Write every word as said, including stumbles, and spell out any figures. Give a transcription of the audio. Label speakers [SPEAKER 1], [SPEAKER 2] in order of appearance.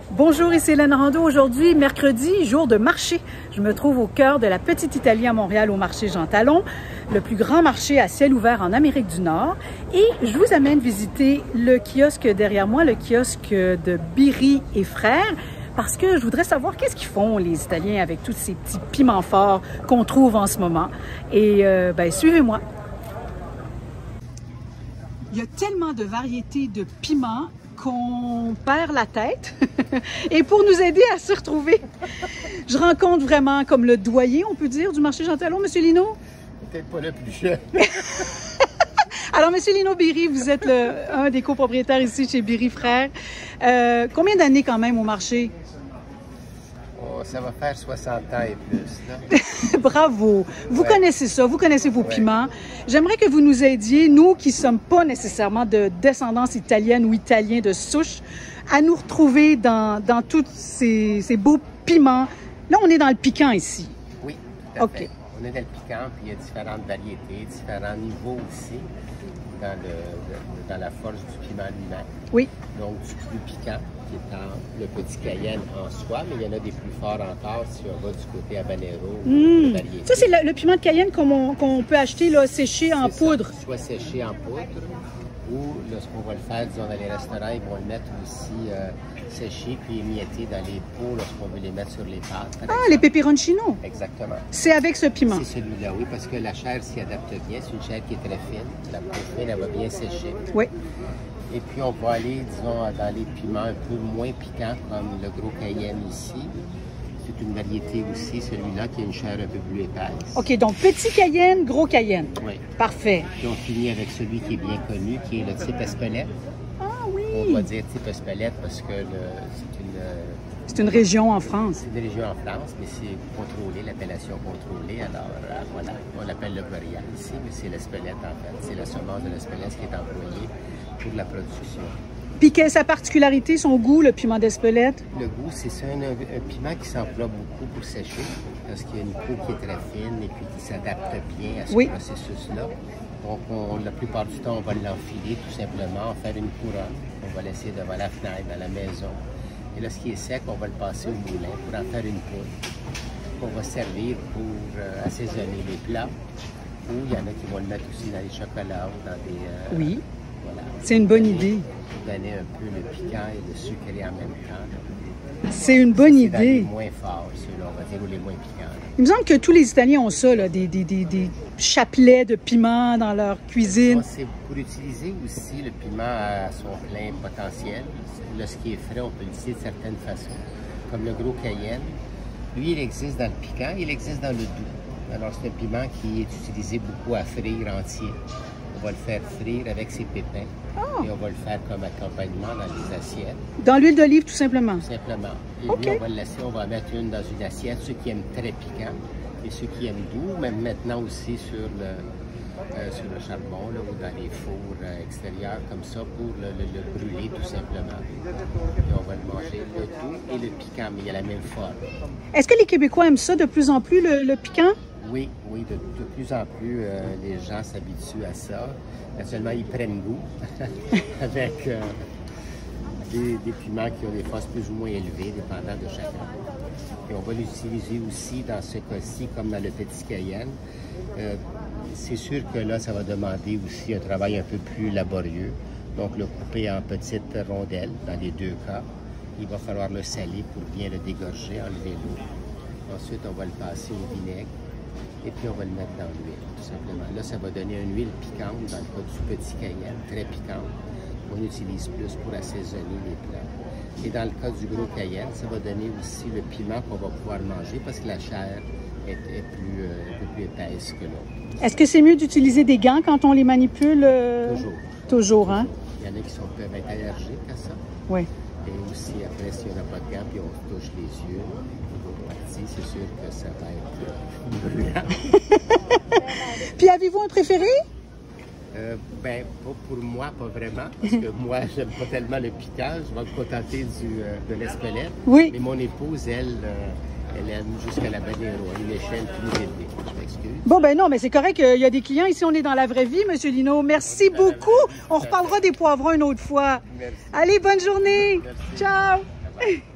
[SPEAKER 1] Bonjour, ici Hélène Rondeau. Aujourd'hui, mercredi, jour de marché. Je me trouve au cœur de la Petite Italie à Montréal, au marché Jean Talon, le plus grand marché à ciel ouvert en Amérique du Nord. Et je vous amène visiter le kiosque derrière moi, le kiosque de Birri et Frères, parce que je voudrais savoir qu'est-ce qu'ils font, les Italiens, avec tous ces petits piments forts qu'on trouve en ce moment. Et euh, ben, suivez-moi. Il y a tellement de variétés de piments qu'on perd la tête. Et pour nous aider à se retrouver, je rencontre vraiment comme le doyen, on peut dire, du marché Jean Talon, M. Lino.
[SPEAKER 2] Peut-être pas le plus cher.
[SPEAKER 1] Alors, M. Lino Birri, vous êtes le, un des copropriétaires ici chez Birri Frères. Euh, combien d'années quand même au marché?
[SPEAKER 2] Oh, ça va faire soixante ans et plus, là.
[SPEAKER 1] Bravo! Vous
[SPEAKER 2] ouais. connaissez
[SPEAKER 1] ça, vous connaissez vos
[SPEAKER 2] ouais.
[SPEAKER 1] piments. J'aimerais que vous nous aidiez, nous qui ne sommes pas nécessairement de descendance italienne ou italien de souche, à nous retrouver dans, dans tous ces, ces beaux piments. Là, on est dans le piquant ici.
[SPEAKER 2] Oui, tout à
[SPEAKER 1] OK.
[SPEAKER 2] fait. On est dans le piquant, puis il y a différentes variétés, différents niveaux aussi dans, le, dans la force du piment lui-même.
[SPEAKER 1] Oui.
[SPEAKER 2] Donc, du plus piquant, qui est en, le petit cayenne en soi, mais il y en a des plus forts encore si on va du côté habanero
[SPEAKER 1] mmh.
[SPEAKER 2] ou de variété.
[SPEAKER 1] Ça, c'est le, le piment de cayenne qu'on qu'on peut acheter là, séché en poudre.
[SPEAKER 2] Ça, soit séché en poudre, ou lorsqu'on va le faire, disons, dans les restaurants, ils vont le mettre aussi euh, séché puis émietté dans les pots lorsqu'on veut les mettre sur les pâtes.
[SPEAKER 1] Ah, exemple. Les peperoncino.
[SPEAKER 2] Exactement.
[SPEAKER 1] C'est avec ce piment.
[SPEAKER 2] C'est celui-là, oui, parce que la chair s'y adapte bien. C'est une chair qui est très fine. La peau fine, elle va bien sécher.
[SPEAKER 1] Oui.
[SPEAKER 2] Et puis, on va aller, disons, dans les piments un peu moins piquants, comme le gros cayenne ici. C'est une variété aussi, celui-là, qui a une chair un peu plus épaisse.
[SPEAKER 1] OK, donc petit cayenne, gros cayenne.
[SPEAKER 2] Oui.
[SPEAKER 1] Parfait.
[SPEAKER 2] Puis on finit avec celui qui est bien connu, qui est le type Espelette.
[SPEAKER 1] Ah oui!
[SPEAKER 2] On va dire type Espelette parce que c'est une...
[SPEAKER 1] C'est une région en France.
[SPEAKER 2] C'est une région en France, mais c'est contrôlé, l'appellation contrôlée. Alors, euh, voilà, on l'appelle le Boréal ici, mais c'est l'Espelette en fait. C'est la semence de l'Espelette qui est employée pour la production.
[SPEAKER 1] Puis quelle est sa particularité, son goût, le piment d'Espelette?
[SPEAKER 2] Le goût, c'est un, un piment qui s'emploie beaucoup pour sécher, parce qu'il y a une peau qui est très fine et puis qui s'adapte bien à ce oui. processus-là. Donc, on, la plupart du temps, on va l'enfiler tout simplement, en faire une couronne. On va laisser devant la fenêtre, dans la maison. Et lorsqu'il est sec, on va le passer au moulin pour en faire une poudre qu'on va servir pour euh, assaisonner les plats. Ou il y en a qui vont le mettre aussi dans les chocolats ou dans des... Euh,
[SPEAKER 1] oui,
[SPEAKER 2] voilà,
[SPEAKER 1] c'est une bonne idée.
[SPEAKER 2] Pour donner un peu le piquant et le sucré en même temps.
[SPEAKER 1] C'est une bonne idée.
[SPEAKER 2] Dans les moins forts, ceux-là, on va dire, ou les moins piquants. Là.
[SPEAKER 1] Il me semble que tous les Italiens ont ça, là, des, des, des, des chapelets de piment dans leur cuisine.
[SPEAKER 2] C'est pour utiliser aussi le piment à son plein potentiel. Lorsqu'il est frais, on peut l'utiliser de certaines façons. Comme le gros cayenne. Lui, il existe dans le piquant, il existe dans le doux. Alors, c'est un piment qui est utilisé beaucoup à frire entier. On va le faire frire avec ses pépins. Oh. Et on va le faire comme accompagnement dans les assiettes. Dans
[SPEAKER 1] l'huile d'olive, tout simplement?
[SPEAKER 2] Tout simplement. Et
[SPEAKER 1] okay.
[SPEAKER 2] lui, on va le laisser, on va mettre une dans une assiette, ceux qui aiment très piquant et ceux qui aiment doux, même maintenant aussi sur le, euh, sur le charbon là, ou dans les fours euh, extérieurs comme ça pour le, le, le brûler tout simplement. Et on va le manger, le doux et le piquant, mais il y a la même forme.
[SPEAKER 1] Est-ce que les Québécois aiment ça de plus en plus, le, le piquant?
[SPEAKER 2] Oui, oui, de, de plus en plus, euh, les gens s'habituent à ça. Naturellement, ils prennent goût avec euh, des, des piments qui ont des forces plus ou moins élevées, dépendant de chacun. Et on va l'utiliser aussi dans ce cas-ci, comme dans le petit cayenne. Euh, c'est sûr que là, ça va demander aussi un travail un peu plus laborieux. Donc, le couper en petites rondelles, dans les deux cas. Il va falloir le saler pour bien le dégorger, enlever l'eau. Ensuite, on va le passer au vinaigre. Et puis, on va le mettre dans l'huile, tout simplement. Là, ça va donner une huile piquante, dans le cas du petit cayenne, très piquante. On utilise plus pour assaisonner les plats. Et dans le cas du gros cayenne, ça va donner aussi le piment qu'on va pouvoir manger parce que la chair est, est plus, euh, un peu plus épaisse que l'autre.
[SPEAKER 1] Est-ce que c'est mieux d'utiliser des gants quand on les manipule? Euh...
[SPEAKER 2] Toujours.
[SPEAKER 1] Toujours, hein?
[SPEAKER 2] Il y en a qui sont, peuvent être allergiques à ça.
[SPEAKER 1] Oui.
[SPEAKER 2] Et aussi, après, si on n'a pas de gants puis on se touche les yeux, c'est sûr que ça va être brûlant.
[SPEAKER 1] Puis avez-vous un préféré?
[SPEAKER 2] Euh, ben, pas pour moi, pas vraiment, parce que moi, j'aime pas tellement le piquant. Je vais me contenter du, euh, de l'Espelette.
[SPEAKER 1] Oui.
[SPEAKER 2] Mais mon épouse, elle, euh, elle aime jusqu'à la habanero, à une échelle plus élevée. Je m'excuse.
[SPEAKER 1] Bon, ben non, mais c'est correct. Il y a des clients ici, on est dans la vraie vie, M. Lino. Merci beaucoup. On reparlera des poivrons une autre fois.
[SPEAKER 2] Merci.
[SPEAKER 1] Allez, bonne journée.
[SPEAKER 2] Merci.
[SPEAKER 1] Ciao.
[SPEAKER 2] Bye bye.